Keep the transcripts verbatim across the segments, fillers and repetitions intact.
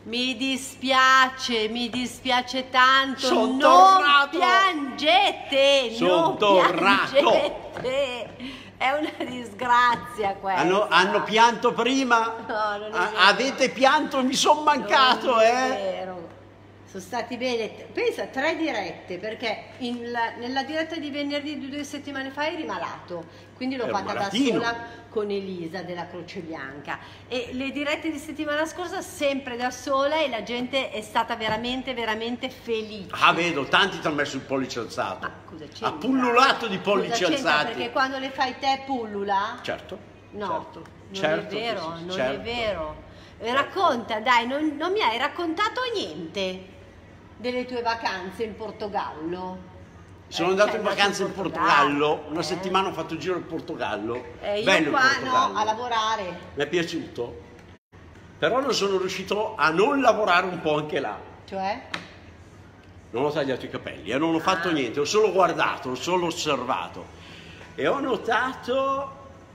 Mi dispiace, mi dispiace tanto. Sono non tornato. piangete, Sono non tornato. piangete. È una disgrazia questa. Hanno, hanno pianto prima? No, non è A- vero. Avete pianto, mi sono mancato, Non eh? è vero. Sono stati bene, pensa, tre dirette, perché in la- nella diretta di venerdì di due settimane fa eri malato, quindi l'ho Ero fatta da malatino. sola con Elisa della Croce Bianca, e le dirette di settimana scorsa sempre da sola, e la gente è stata veramente veramente felice. Ah, vedo, tanti ti hanno messo il pollice alzato. Ma cosa c'entra? Ha pullulato di pollici Cosa c'entra? alzati. Perché quando le fai te pullula? Certo. No, certo, non certo è che vero, sì, non certo. è vero. Eh, Racconta, dai, non, non mi hai raccontato niente delle tue vacanze in Portogallo. Sono Eh, andato sei in vacanza in Portogallo, una eh. settimana ho fatto il giro in Portogallo. Eh, io Bello il qua Portogallo. no, a lavorare. Mi è piaciuto, però non sono riuscito a non lavorare un po' anche là. Cioè? Non ho tagliato i capelli, eh, non ho fatto Ah. niente, ho solo guardato, ho solo osservato e ho notato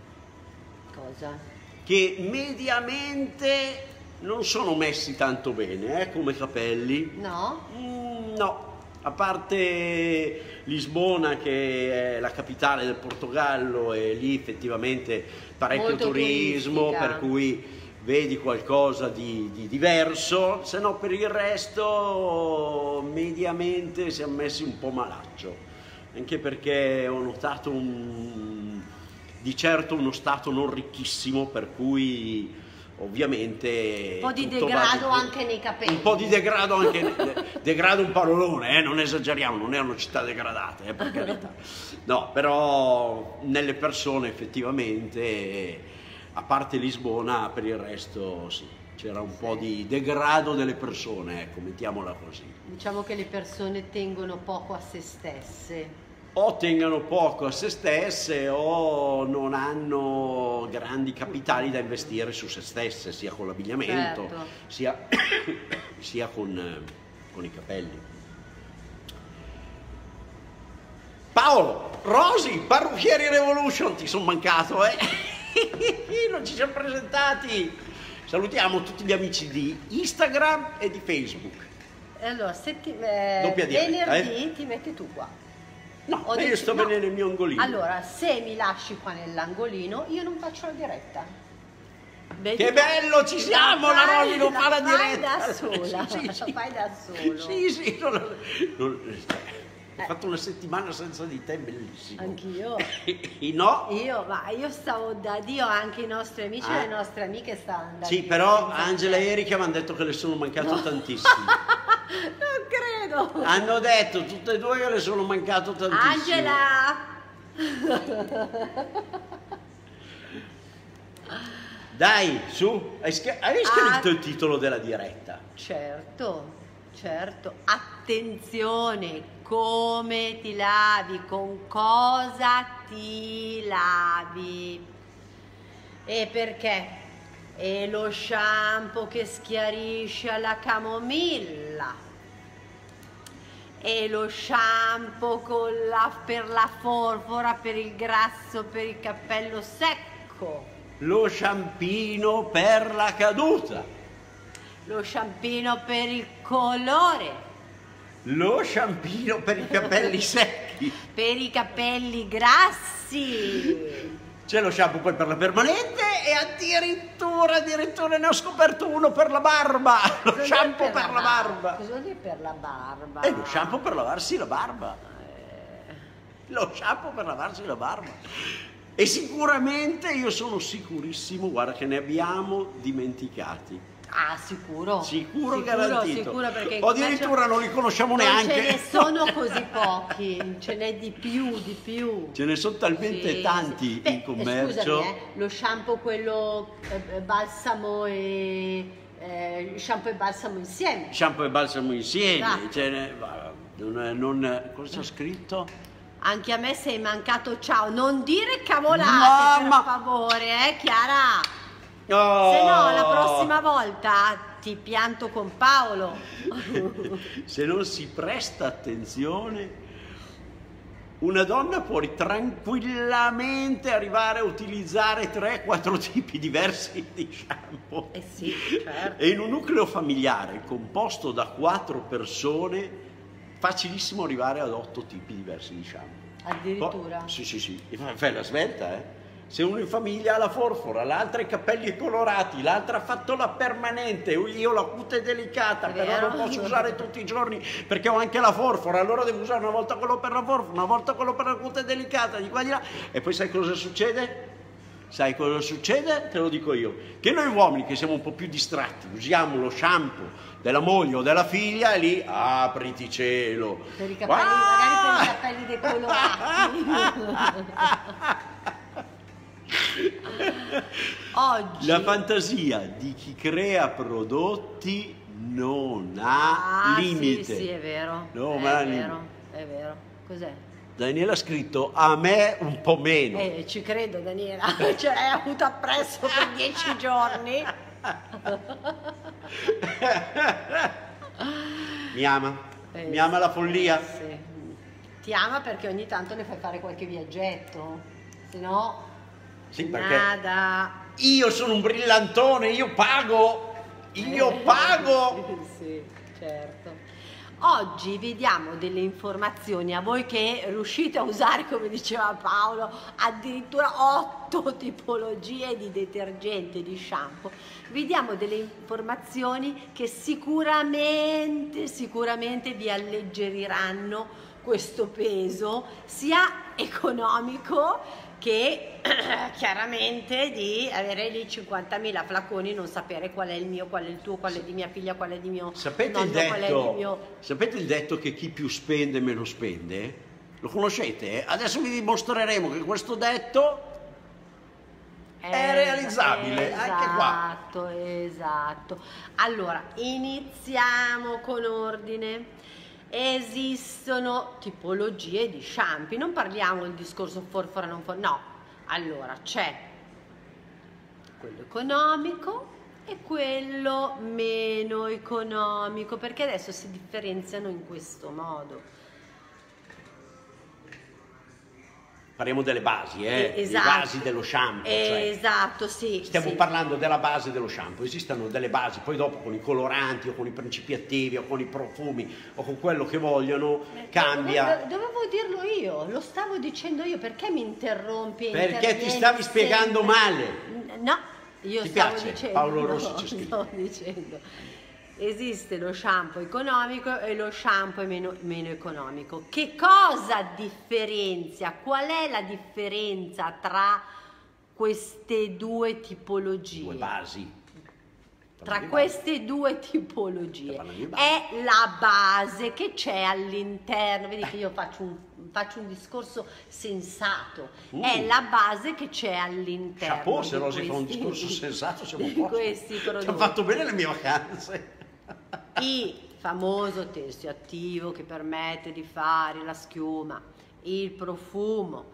Cosa? che mediamente non sono messi tanto bene eh, come capelli. No? Mm, no, a parte Lisbona che è la capitale del Portogallo e lì effettivamente parecchio Molto turismo, turistica. per cui vedi qualcosa di, di diverso, se no per il resto mediamente siamo messi un po' malaccio, anche perché ho notato un, di certo uno stato non ricchissimo, per cui ovviamente Un po' di tutto degrado va- anche nei capelli. un po' di degrado anche degrado un parolone, eh, non esageriamo, non erano città degradate, eh, per carità. No, però nelle persone effettivamente, a parte Lisbona, per il resto sì, c'era un po' di degrado delle persone, ecco, mettiamola così. Diciamo che le persone tengono poco a se stesse. O tengano poco a se stesse o non hanno grandi capitali da investire su se stesse, sia con l'abbigliamento, Certo. sia, sia con, eh, con i capelli. Paolo, Rosy, Parrucchieri Revolution, ti sono mancato, eh? Non ci siamo presentati. Salutiamo tutti gli amici di Instagram e di Facebook. Allora, se ti, eh, Doppia diretta, venerdì ti metti tu qua. No, Ho ma io detto- sto no. bene nel mio angolino. Allora, se mi lasci qua nell'angolino, io non faccio la diretta. Vedi? Che bello, ci siamo, la fai- Rosy non fa la fai diretta. da sola, Sì, sì, la sì. fai da solo. Sì, sì, non- non- ho fatto una settimana senza di te, bellissimo. Anch'io. No? Io, ma io stavo da Dio, anche i nostri amici Ah. e le nostre amiche stavano da Sì, Dio. però senza Angela e te. Erika mi hanno detto che le sono mancato tantissimo. Non credo. Hanno detto tutte e due che le sono mancato tantissimo. Angela! Dai, su, hai, scr- hai scritto Ah. il titolo della diretta? Certo, certo. Attenzione, come ti lavi, con cosa ti lavi. E perché? E lo shampoo che schiarisce alla camomilla. E lo shampoo con la, per la forfora, per il grasso, per il cappello secco. Lo sciampino per la caduta. Lo shampino per il colore. Lo sciampino per i capelli secchi. Per i capelli grassi. C'è lo shampoo poi per la permanente e addirittura, addirittura ne ho scoperto uno per la barba. Lo Cosa shampoo vuol per la barba. Cosa vuol dire per la barba? E lo shampoo per lavarsi la barba. Lo shampoo per lavarsi la barba. E sicuramente, io sono sicurissimo, guarda, che ne abbiamo dimenticati. Ah, sicuro. Sicuro, sicuro garantito. Sicuro, perché in O addirittura non li conosciamo non neanche. ce ne sono così pochi, ce n'è di più, di più. Ce ne sono talmente Sì, tanti sì. Beh, in commercio. Scusami, eh, lo shampoo quello eh, balsamo e eh, shampoo e balsamo insieme. Shampoo e balsamo insieme. Esatto. Ce ne- va- non, non- cosa c'è scritto? Anche a me sei mancato, ciao. Non dire cavolate, Mamma. per favore, eh, Chiara. Oh! Se no, la prossima volta ti pianto con Paolo. Se non si presta attenzione, una donna può tranquillamente arrivare a utilizzare tre quattro tipi diversi di shampoo. Eh sì, certo. E in un nucleo familiare composto da quattro persone, facilissimo arrivare ad otto tipi diversi di shampoo. Addirittura? Poi, sì, sì, sì, fai la svelta, eh. Se uno in famiglia ha la forfora, l'altra i capelli colorati, l'altra ha fatto la permanente, io la cute delicata, È però vero? non posso usare tutti i giorni perché ho anche la forfora, allora devo usare una volta quello per la forfora, una volta quello per la cute delicata, di qua di là. E poi sai cosa succede? Sai cosa succede? Te lo dico io. Che noi uomini che siamo un po' più distratti, usiamo lo shampoo della moglie o della figlia e lì apriti cielo. Per i capelli, ah! magari per i capelli decolorati. Oggi la fantasia di chi crea prodotti non ha ah, limite. Sì, sì, è vero. No, è ma vero, è vero. Cos'è? Daniela ha scritto a me un po' meno. Eh, ci credo, Daniela. Ce l'hai avuta appresso per dieci giorni. Mi ama. Eh, Mi ama la follia. Sì. Ti ama perché ogni tanto le fai fare qualche viaggetto. Se no, sì, perché nada. Io sono un brillantone, io pago. Io Eh, pago. Sì, certo. Oggi vediamo delle informazioni a voi che riuscite a usare, come diceva Paolo, addirittura otto tipologie di detergente, di shampoo. Vediamo delle informazioni che sicuramente, sicuramente vi alleggeriranno questo peso, sia economico che chiaramente di avere lì cinquantamila flaconi, non sapere qual è il mio, qual è il tuo, qual è di mia figlia, qual è di mio sapete nonno, il detto, qual è di mio... Sapete il detto che chi più spende meno spende? Lo conoscete? Adesso vi dimostreremo che questo detto è, è realizzabile, esatto, anche qua. Esatto, esatto. Allora, iniziamo con ordine. Esistono tipologie di shampoo, non parliamo del discorso forfora non for... no, allora c'è quello economico e quello meno economico, perché adesso si differenziano in questo modo. Parliamo delle basi, eh? Esatto. Le basi dello shampoo. Cioè, esatto, sì. Stiamo sì. parlando della base dello shampoo. Esistono delle basi, poi dopo con i coloranti o con i principi attivi o con i profumi o con quello che vogliono, Eh, cambia. Dovevo, dovevo dirlo io, lo stavo dicendo io, perché mi interrompi? Perché ti stavi spiegando male. No, io Ti stavo piace? dicendo, Paolo Rossi no, ci scrive. stavo dicendo. Esiste lo shampoo economico e lo shampoo meno, meno economico. Che cosa differenzia? Qual è la differenza tra queste due tipologie? Due basi. Tra queste due tipologie base. è la base che c'è all'interno. Vedi che io faccio un, faccio un discorso sensato. Uh. È la base che c'è all'interno. Chapeau, se di Rosy fa un questi- discorso sensato siamo a di posto. questi Ti ho prodotti. fatto bene le mie vacanze. Il famoso testio attivo che permette di fare la schiuma, il profumo,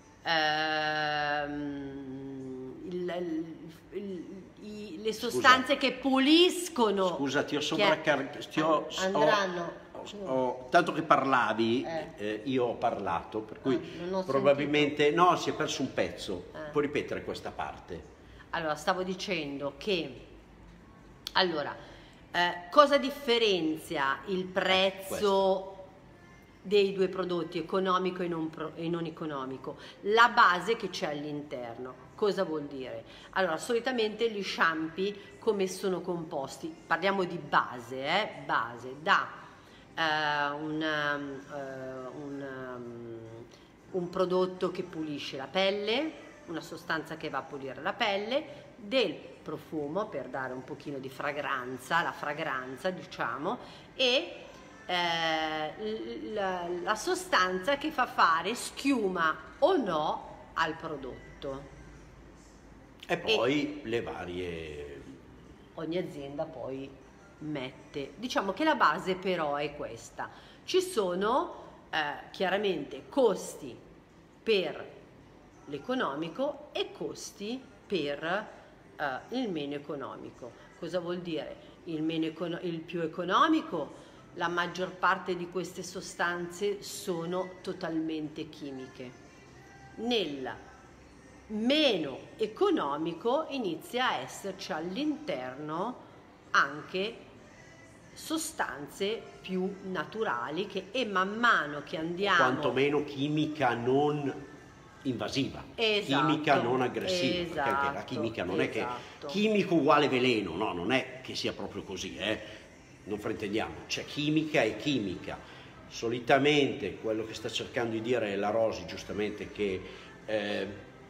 ehm, il, il, il, i- le sostanze che puliscono. Scusa, ti ho che sovraccar- ti ho- andranno. ho- ho- tanto che parlavi, Eh. eh, io ho parlato, per cui Ah, non ho probabilmente no, si è perso un pezzo. Eh. Puoi ripetere questa parte? Allora, stavo dicendo che, allora, eh, cosa differenzia il prezzo dei due prodotti, economico e non, pro- e non economico? La base che c'è all'interno. Cosa vuol dire? Allora, solitamente gli shampoo come sono composti? Parliamo di base, eh? Base, da eh, un, um, eh, un, um, un prodotto che pulisce la pelle, una sostanza che va a pulire la pelle, del profumo per dare un pochino di fragranza, la fragranza diciamo, e eh, la, la sostanza che fa fare schiuma o no al prodotto. E poi le varie... Ogni azienda poi mette, diciamo che la base però è questa. Ci sono eh, chiaramente costi per l'economico e costi per eh, il meno economico. Cosa vuol dire? Il, meno econo- il più economico la maggior parte di queste sostanze sono totalmente chimiche. Nel meno economico inizia a esserci all'interno anche sostanze più naturali che e man mano che andiamo... Quantomeno chimica non invasiva, esatto, chimica non aggressiva, esatto, perché la chimica non esatto. è che chimico uguale veleno, no, non è che sia proprio così, eh? Non fraintendiamo, c'è chimica e chimica. Solitamente quello che sta cercando di dire la Rosi, giustamente, che eh,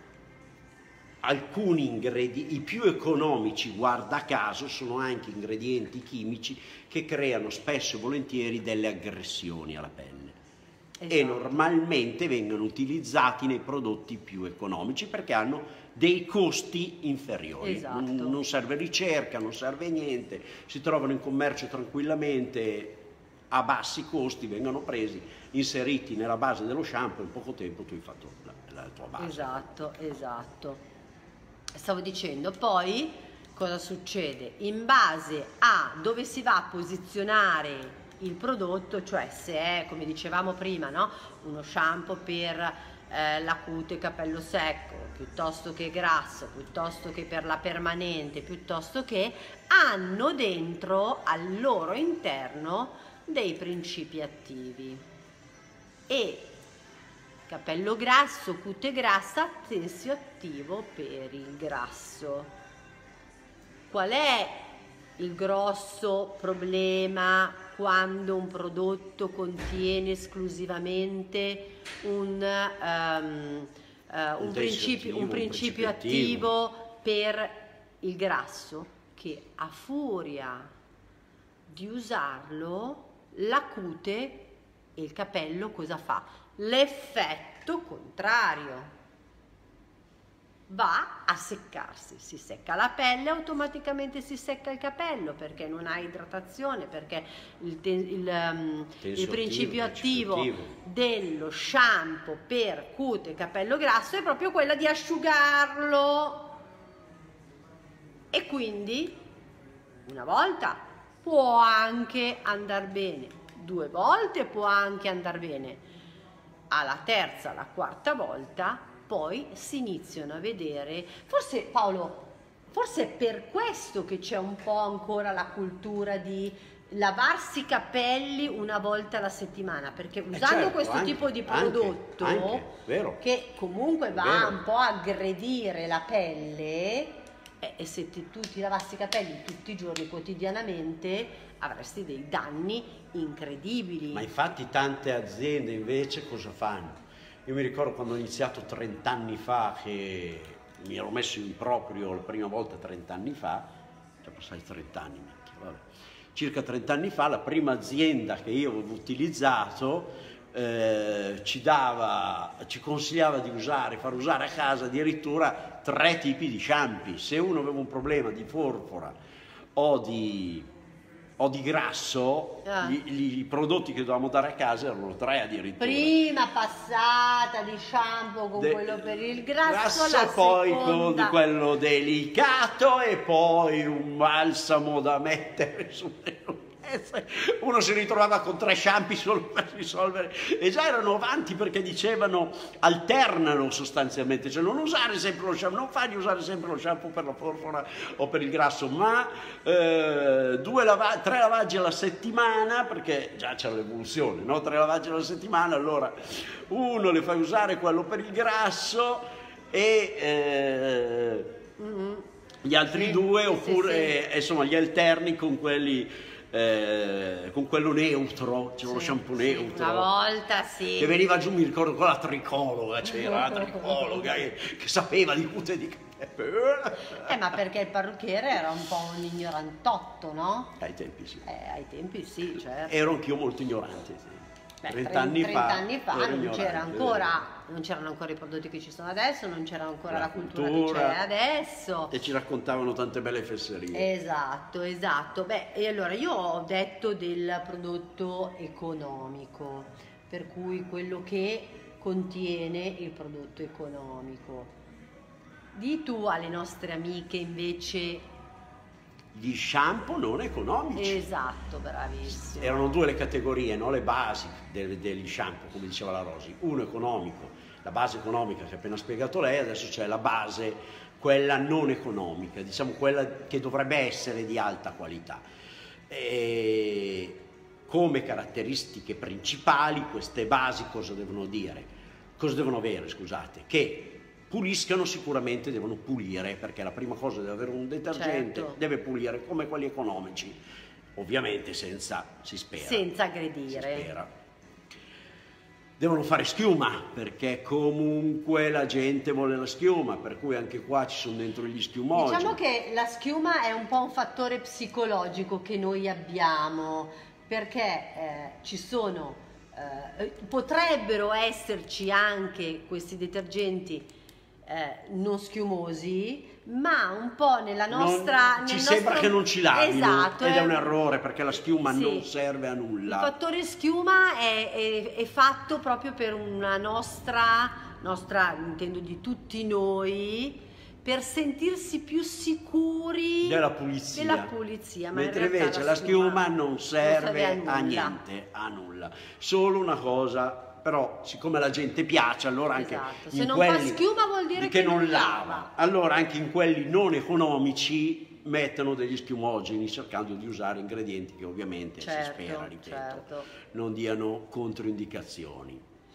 alcuni ingredienti, i più economici, guarda caso, sono anche ingredienti chimici che creano spesso e volentieri delle aggressioni alla pelle. Esatto. E normalmente vengono utilizzati nei prodotti più economici perché hanno dei costi inferiori. Esatto. Non, non serve ricerca, non serve niente, si trovano in commercio tranquillamente a bassi costi, vengono presi, inseriti nella base dello shampoo, in poco tempo tu hai fatto la, la tua base. Esatto, esatto. Stavo dicendo, poi cosa succede? In base a dove si va a posizionare il prodotto, cioè se è, come dicevamo prima, no? Uno shampoo per eh, la cute, capello secco, piuttosto che grasso, piuttosto che per la permanente, piuttosto che, hanno dentro al loro interno dei principi attivi. E capello grasso, cute grassa, tensio attivo per il grasso. Qual è il grosso problema quando un prodotto contiene esclusivamente un, um, uh, un, un, principio, attivo, un principio attivo, attivo per il grasso? Che a furia di usarlo, la cute e il capello cosa fa? L'effetto contrario, va a seccarsi, si secca la pelle, automaticamente si secca il capello perché non ha idratazione, perché il, il, um, il principio attivo, attivo dello shampoo per cute e capello grasso è proprio quella di asciugarlo, e quindi una volta può anche andare bene, due volte può anche andare bene, alla terza, alla quarta volta poi si iniziano a vedere, forse Paolo, forse è per questo che c'è un po' ancora la cultura di lavarsi i capelli una volta alla settimana, perché usando eh certo, questo anche, tipo di prodotto anche, anche, vero. che comunque va vero. un po' a aggredire la pelle, eh, e se ti, tu ti lavassi i capelli tutti i giorni quotidianamente avresti dei danni incredibili. Ma infatti tante aziende invece cosa fanno? Io mi ricordo quando ho iniziato trent'anni fa, che mi ero messo in proprio la prima volta trent'anni fa, cioè passati trent'anni, vabbè. Circa trent'anni fa, la prima azienda che io avevo utilizzato eh, ci dava, ci consigliava di usare, far usare a casa addirittura tre tipi di shampoo. Se uno aveva un problema di forfora o di... o di grasso, ah. gli, gli, i prodotti che dovevamo dare a casa erano tre addirittura. Prima passata di shampoo con De, quello per il grasso, grasso la poi seconda... con quello delicato e poi un balsamo da mettere sulle lunghezze. Uno si ritrovava con tre shampoo solo per risolvere, e già erano avanti perché dicevano alternano sostanzialmente, cioè non usare sempre lo shampoo, non fargli usare sempre lo shampoo per la forfora o per il grasso, ma eh, due lava tre lavaggi alla settimana, perché già c'era l'evoluzione, no? Tre lavaggi alla settimana, allora uno le fai usare quello per il grasso e eh, mm-hmm. gli altri sì, due, oppure sì, sì. insomma gli alterni con quelli Eh, con quello neutro, c'era sì, uno shampoo sì, neutro una volta sì, che veniva giù, mi ricordo, con la tricologa, c'era la tricologa che, che sapeva di cute di capello, eh, ma perché il parrucchiere era un po' un ignorantotto, no? Ai tempi sì, eh, ai tempi sì, certo. Ero anch'io molto ignorante, sì. trenta anni fa, anni fa non c'era ancora, non c'erano ancora i prodotti che ci sono adesso, non c'era ancora la, la cultura, cultura che c'è adesso, e ci raccontavano tante belle fesserie. Esatto, esatto. Beh, e allora io ho detto del prodotto economico, per cui quello che contiene il prodotto economico. Di tu alle nostre amiche invece gli shampoo non economici. Esatto, bravissimo. Erano due le categorie, no? Le basi del, degli shampoo, come diceva la Rosi. Uno economico, la base economica che ha appena spiegato lei, adesso c'è la base, quella non economica, diciamo quella che dovrebbe essere di alta qualità. E come caratteristiche principali queste basi cosa devono dire? Cosa devono avere, scusate? Che puliscano sicuramente, devono pulire, perché la prima cosa deve avere un detergente, certo, deve pulire come quelli economici, ovviamente senza, si spera, senza aggredire. Si spera. Devono fare schiuma, perché comunque la gente vuole la schiuma, per cui anche qua ci sono dentro gli schiumogeni. Diciamo che la schiuma è un po' un fattore psicologico che noi abbiamo, perché eh, ci sono, eh, potrebbero esserci anche questi detergenti Eh, non schiumosi, ma un po' nella nostra... Non, ci nel sembra nostro... che non ci lavino, esatto, ed è è un errore, perché la schiuma sì, non serve a nulla. Il fattore schiuma è, è, è fatto proprio per una nostra, nostra, intendo di tutti noi, per sentirsi più sicuri della pulizia, della pulizia. Ma mentre in realtà invece la schiuma, schiuma non serve, non serve a, a niente, a nulla. Solo una cosa... Però siccome la gente piace, allora anche esatto. in Se non quelli fa schiuma vuol dire che, che non lava. lava, allora anche in quelli non economici mettono degli schiumogeni, cercando di usare ingredienti che ovviamente certo, si spera, ripeto, certo, non diano controindicazioni.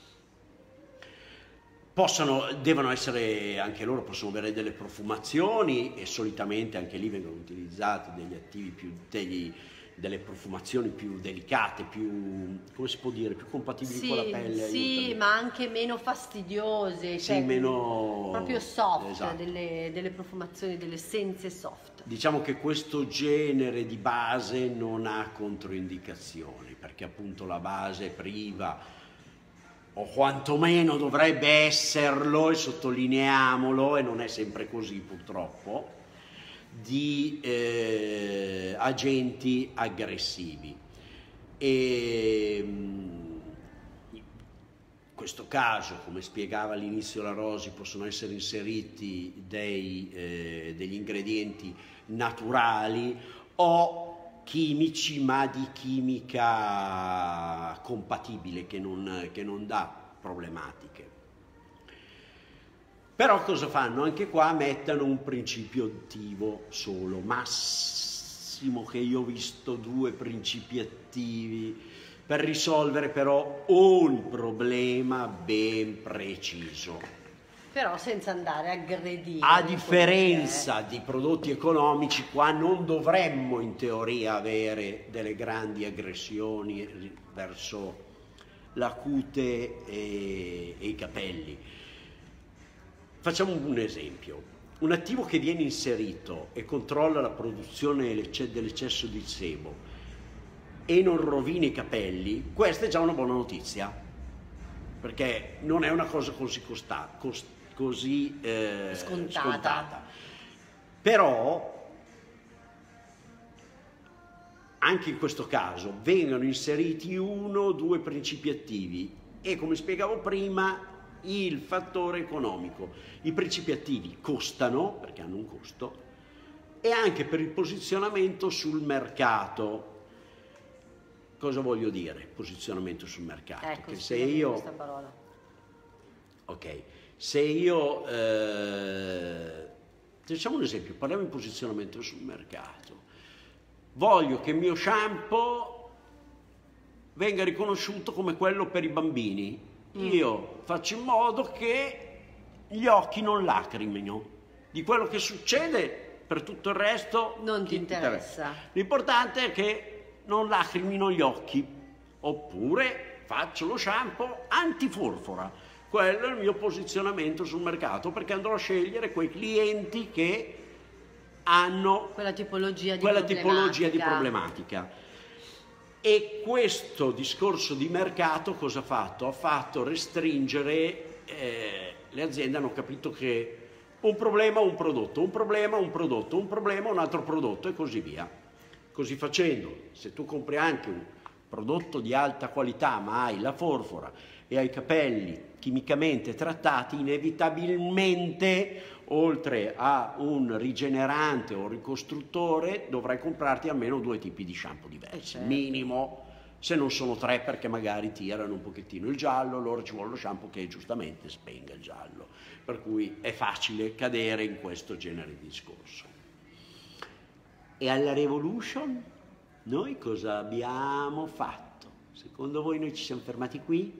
Possono, devono essere, anche loro possono avere delle profumazioni, e solitamente anche lì vengono utilizzati degli attivi più, degli, delle profumazioni più delicate, più, come si può dire, più compatibili sì, con la pelle. Sì, aiutami. ma anche meno fastidiose, sì, cioè meno... proprio soft, esatto. delle, delle profumazioni, delle essenze soft. Diciamo che questo genere di base non ha controindicazioni, perché appunto la base è priva, o quantomeno dovrebbe esserlo, e sottolineiamolo, e non è sempre così purtroppo, di eh, agenti aggressivi. E in questo caso, come spiegava all'inizio la Rosi, possono essere inseriti dei, eh, degli ingredienti naturali o chimici, ma di chimica compatibile, che non, che non dà problematiche. Però cosa fanno? Anche qua mettono un principio attivo solo, massimo che io ho visto due principi attivi per risolvere però un problema ben preciso. Però senza andare a aggredire. A differenza di prodotti economici, qua non dovremmo in teoria avere delle grandi aggressioni verso la cute e, e i capelli. Facciamo un esempio. Un attivo che viene inserito e controlla la produzione dell'eccesso di sebo e non rovina i capelli, questa è già una buona notizia, perché non è una cosa così, costa, cost, così eh, scontata. scontata. Però anche in questo caso vengono inseriti uno o due principi attivi e, come spiegavo prima, il fattore economico. I principi attivi costano, perché hanno un costo, e anche per il posizionamento sul mercato. Cosa voglio dire? Posizionamento sul mercato. Ecco, che se io... questa parola. Ok, se io... Eh... Facciamo un esempio, parliamo di posizionamento sul mercato. Voglio che il mio shampoo venga riconosciuto come quello per i bambini. Io faccio in modo che gli occhi non lacrimino. Di quello che succede per tutto il resto non ti interessa. interessa. L'importante è che non lacrimino gli occhi. Oppure faccio lo shampoo antifurfora. Quello è il mio posizionamento sul mercato, perché andrò a scegliere quei clienti che hanno quella tipologia di quella problematica. tipologia di problematica. E questo discorso di mercato cosa ha fatto? Ha fatto restringere, eh, le aziende hanno capito che un problema un prodotto, un problema un prodotto, un problema un altro prodotto e così via. Così facendo, se tu compri anche un, prodotto di alta qualità, ma hai la forfora e hai i capelli chimicamente trattati, inevitabilmente, oltre a un rigenerante o ricostruttore, dovrai comprarti almeno due tipi di shampoo diversi, eh certo. minimo, se non sono tre, perché magari tirano un pochettino il giallo, allora ci vuole lo shampoo che giustamente spenga il giallo, per cui è facile cadere in questo genere di discorso. E alla Revolution noi cosa abbiamo fatto? Secondo voi noi ci siamo fermati qui?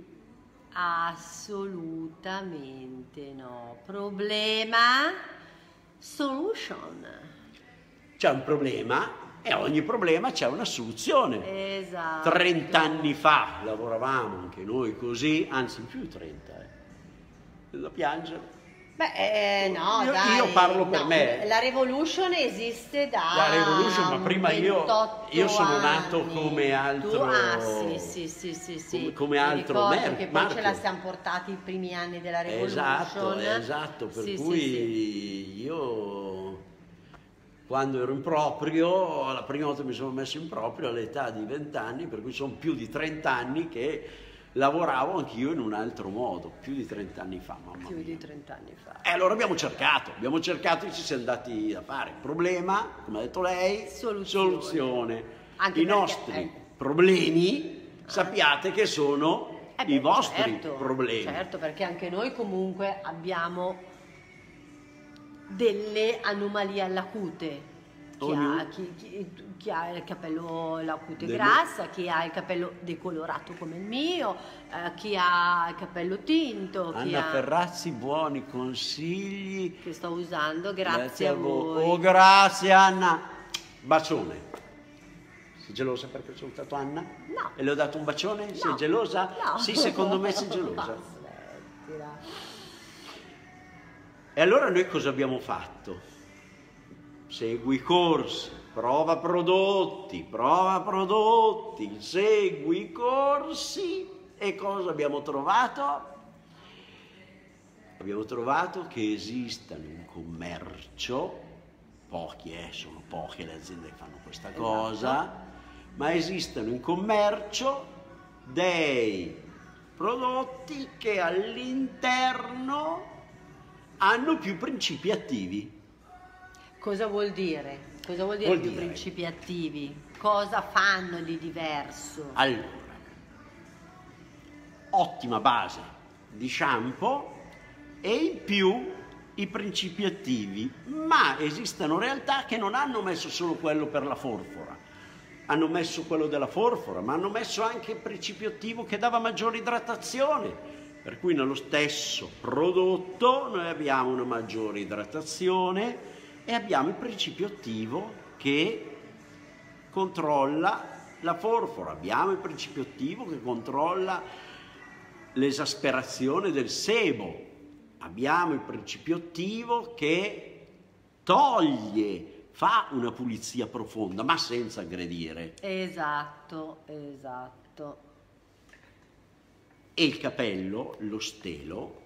Assolutamente no. Problema, solution. C'è un problema e a ogni problema c'è una soluzione. Esatto. trent'anni fa lavoravamo anche noi così, anzi più di trenta, eh. È da piangere. Beh, eh, no, io, dai, io parlo per no, me. La Revolution esiste da La Revolution, ma prima io, io sono anni. nato come altro. Tu, ah, sì, sì, sì, sì, sì. Come, come altro Mi mer- che poi marchio. Ce la siamo portati i primi anni della Revolution. Esatto, esatto, per sì, cui sì, sì. io quando ero in proprio, la prima volta mi sono messo in proprio all'età di venti anni, per cui sono più di trenta anni che lavoravo anch'io in un altro modo, più di trenta anni fa, mamma Più mia. di trenta anni fa. E allora abbiamo cercato, abbiamo cercato e ci siamo andati a fare. Problema, come ha detto lei, Soluzione. soluzione. Anche I perché, nostri eh. problemi sappiate che sono Eh beh, i vostri certo, problemi. Certo, perché anche noi comunque abbiamo delle anomalie alla cute. Chi Ognuno. ha, chi, chi- chi ha il capello, la cute Delle- grassa, chi ha il capello decolorato come il mio, eh, chi ha il capello tinto, chi Anna ha... Ferrazzi, buoni consigli. che sto usando, grazie, a voi. Oh, grazie Anna. Bacione. Sei gelosa perché ho salutato Anna? No. E le ho dato un bacione? Sei No. gelosa? No. Sì, secondo me sei gelosa. Smettila. E allora noi cosa abbiamo fatto? Segui i corsi, prova prodotti, prova prodotti, segui i corsi. E cosa abbiamo trovato? Abbiamo trovato che esistano in commercio, pochi, eh, sono poche le aziende che fanno questa cosa, ma esistono in commercio dei prodotti che all'interno hanno più principi attivi. Cosa vuol dire? Cosa vuol dire Vuol più dire- principi attivi? Cosa fanno di diverso? Allora, ottima base di shampoo e in più i principi attivi, ma esistono realtà che non hanno messo solo quello per la forfora, hanno messo quello della forfora, ma hanno messo anche il principio attivo che dava maggiore idratazione, per cui nello stesso prodotto noi abbiamo una maggiore idratazione e abbiamo il principio attivo che controlla la forfora, abbiamo il principio attivo che controlla l'esasperazione del sebo, abbiamo il principio attivo che toglie, fa una pulizia profonda, ma senza aggredire. Esatto, esatto. E il capello, lo stelo,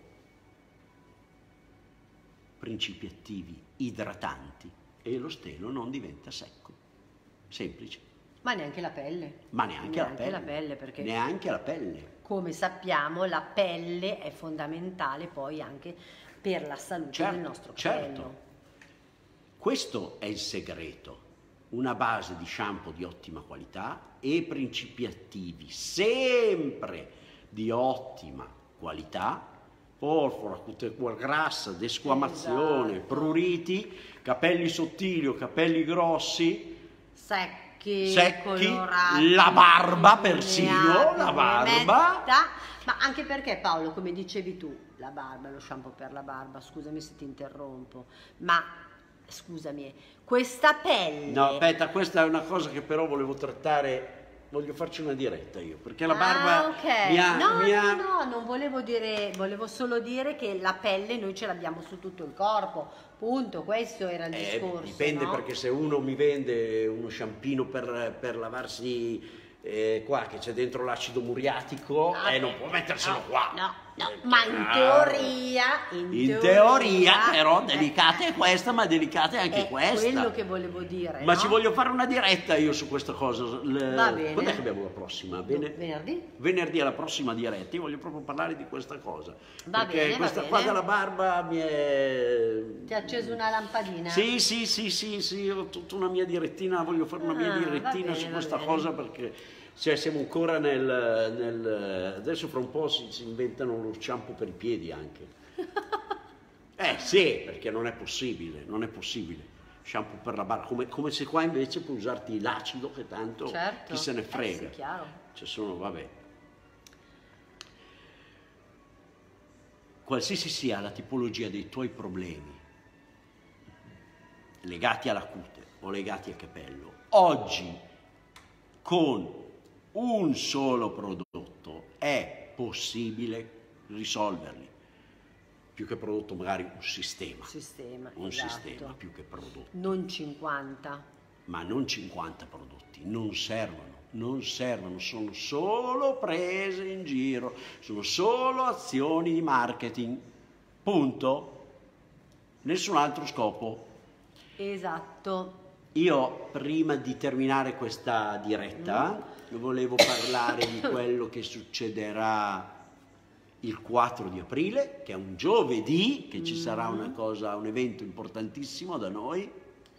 principi attivi idratanti, e lo stelo non diventa secco. Semplice. Ma neanche la pelle. Ma neanche, Neanche la pelle. la pelle, perché- Neanche la pelle. Come sappiamo, la pelle è fondamentale poi anche per la salute Certo, del nostro capello. certo. Questo è il segreto. Una base di shampoo di ottima qualità e principi attivi sempre di ottima qualità, porfora, cuticolo grassa, desquamazione, Esatto. pruriti, capelli sottili o capelli grossi, Secchi, secchi, colorati, la barba lineati, persino, la barba. metta. Ma anche perché, Paolo, come dicevi tu, la barba, lo shampoo per la barba, scusami se ti interrompo, ma scusami, questa pelle... No, aspetta, questa è una cosa che però volevo trattare, voglio farci una diretta io, perché la Ah, barba ok. mi ha... no, mi ha- no, no, non volevo dire, volevo solo dire che la pelle noi ce l'abbiamo su tutto il corpo, punto, questo era il Eh, discorso, dipende, no? perché se uno mi vende uno shampino per, per lavarsi eh, qua che c'è dentro l'acido muriatico, Ah, eh, non beh, può metterselo no, qua. no, No, ma in teoria, in, in teoria, teoria, però delicata è questa, ma delicata è anche è questa. quello che volevo dire. Ma no? ci voglio fare una diretta io su questa cosa. Le... Va bene. Quando è che abbiamo la prossima? Bene... Venerdì? Venerdì è la prossima diretta, io voglio proprio parlare di questa cosa. Va perché bene, questa va qua bene. della barba mi è... Ti ha acceso una lampadina? Sì, sì, sì, sì, sì, ho tutta una mia direttina, voglio fare una mia Ah, direttina va bene, su va questa bene. cosa perché cioè, siamo ancora nel, nel... Adesso fra un po' si, si inventano lo shampoo per i piedi anche. Eh sì, perché non è possibile, non è possibile. Shampoo per la barba, come, come se qua invece puoi usarti l'acido che tanto Certo. chi se ne frega. Eh sì, chiaro. Cioè sono, vabbè. Qualsiasi sia la tipologia dei tuoi problemi legati alla cute o legati al capello, oggi con un solo prodotto è possibile risolverli. Più che prodotto magari un sistema. Sistema, un esatto. sistema più che prodotto. Non cinquanta. Ma non cinquanta prodotti, non servono, non servono, sono solo prese in giro, sono solo azioni di marketing, punto, nessun altro scopo. Esatto. Io prima di terminare questa diretta mm. volevo parlare di quello che succederà il quattro di aprile, che è un giovedì, che ci sarà una cosa, un evento importantissimo da noi.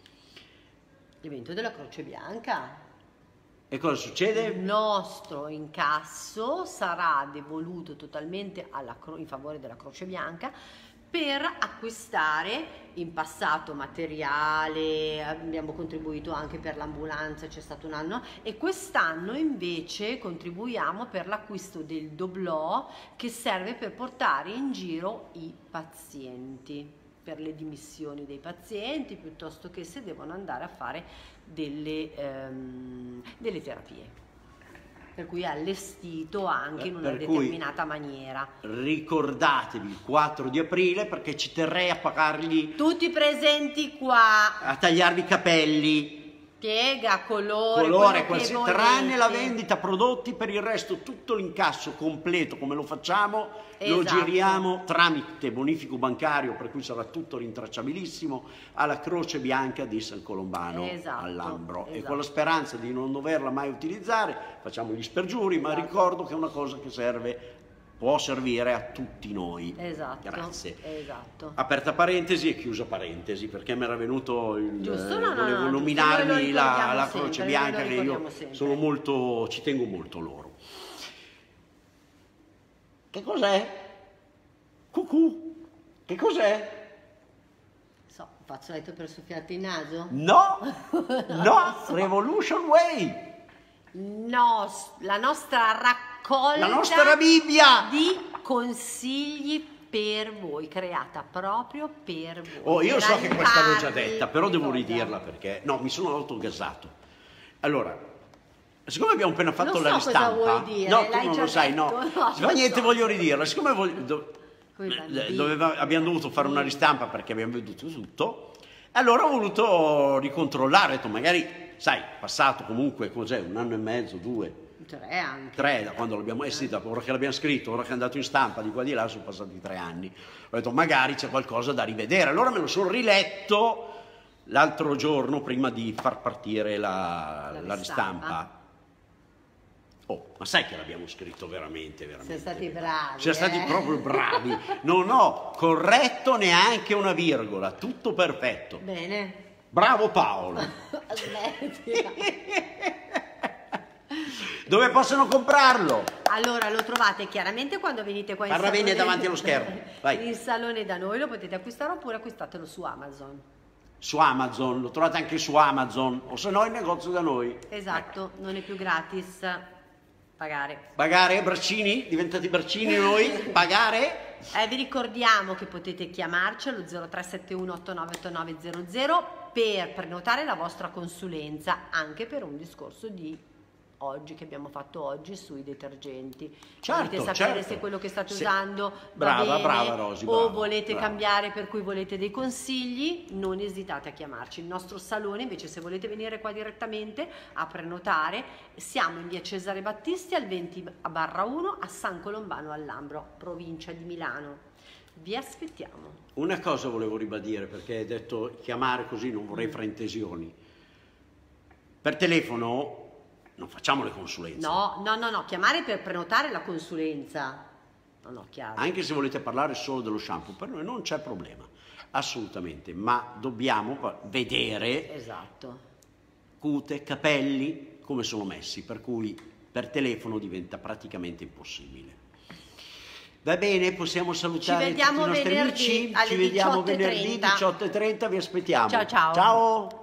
L'evento della Croce Bianca. E cosa succede? Il nostro incasso sarà devoluto totalmente alla cro- in favore della Croce Bianca per acquistare in passato materiale, abbiamo contribuito anche per l'ambulanza, c'è stato un anno, e quest'anno invece contribuiamo per l'acquisto del doblò che serve per portare in giro i pazienti, per le dimissioni dei pazienti, piuttosto che se devono andare a fare delle, ehm, delle terapie. Per cui è allestito anche in una Per determinata maniera. Ricordatevi il quattro di aprile perché ci terrei a pagargli, Tutti presenti qua, a tagliarvi i capelli, piega, colore, colore, quello qualsiasi, che volete. tranne la vendita prodotti, per il resto tutto l'incasso completo come lo facciamo, lo Esatto. giriamo tramite bonifico bancario, per cui sarà tutto rintracciabilissimo, alla Croce Bianca di San Colombano Esatto, all'Ambro. E esatto. con la speranza di non doverla mai utilizzare, facciamo gli spergiuri, ma Esatto. ricordo che è una cosa che serve, può servire a tutti noi. Esatto. Grazie. Esatto. Aperta parentesi e chiusa parentesi, perché mi era venuto il Giusto, eh, no, no, volevo no, nominarmi giusto, noi lo la, ricordiamo la sempre, Croce noi Bianca, lo che ricordiamo io sempre. sono molto, ci tengo molto loro. Che cos'è? Cucù, che cos'è? So, un fazzoletto per soffiarti il naso? No, no, Revolution Way, No, la nostra raccolta la nostra Bibbia. di consigli per voi, creata proprio per voi. Oh, io per so che questa l'ho già aiutarvi. detta, però devo Cosa? ridirla perché, no, mi sono autogasato. Allora, siccome abbiamo appena fatto Non la so cosa ristampa, vuoi dire, no, tu l'hai non già lo sai, detto, no, no, si fa lo niente, so. voglio ridirla, siccome voglio, do- Coi le- bambini. doveva- abbiamo dovuto fare una ristampa perché abbiamo veduto tutto, allora ho voluto ricontrollare, ho detto magari, sai, passato comunque, cos'è, un anno e mezzo, due, Tre anche. tre da quando l'abbiamo, eh sì, da ora che l'abbiamo scritto, ora che è andato in stampa di qua di là, sono passati tre anni. Ho detto magari c'è qualcosa da rivedere, allora me lo sono riletto l'altro giorno prima di far partire la, La la ristampa. ristampa. Oh, ma sai che l'abbiamo scritto veramente, veramente. Siete stati bravi. Siamo stati eh? proprio bravi. Non ho corretto neanche una virgola, tutto perfetto. Bene. Bravo Paolo. Smettila. Dove possono comprarlo? Allora lo trovate chiaramente quando venite qua in Parla salone. bene davanti allo schermo, vai. In salone da noi lo potete acquistare oppure acquistatelo su Amazon. Su Amazon, lo trovate anche su Amazon o se no in negozio da noi. Esatto, non è più gratis pagare. Pagare braccini? Diventati braccini noi? Pagare? Eh, vi ricordiamo che potete chiamarci allo zero tre sette uno otto nove otto nove zero zero per prenotare la vostra consulenza anche per un discorso di oggi, che abbiamo fatto oggi sui detergenti. Certo, volete sapere certo. se quello che state Se... usando brava, va bene, brava, Rosy, o brava, volete brava. cambiare, per cui volete dei consigli, non esitate a chiamarci. Il nostro salone invece, se volete venire qua direttamente a prenotare, siamo in via Cesare Battisti al venti barra uno a San Colombano al Lambro, provincia di Milano. Vi aspettiamo. Una cosa volevo ribadire, perché hai detto chiamare così, non vorrei fraintesioni. Per telefono non facciamo le consulenze. No, no, no, no, chiamare per prenotare la consulenza. No, no, chiaro. Anche se volete parlare solo dello shampoo, per noi non c'è problema, assolutamente, ma dobbiamo vedere, esatto, cute, capelli, come sono messi, per cui per telefono diventa praticamente impossibile. Va bene, possiamo salutare ci vediamo tutti i nostri venerdì amici, alle ci vediamo diciotto e venerdì trenta. diciotto e trenta, vi aspettiamo. Ciao ciao. Ciao.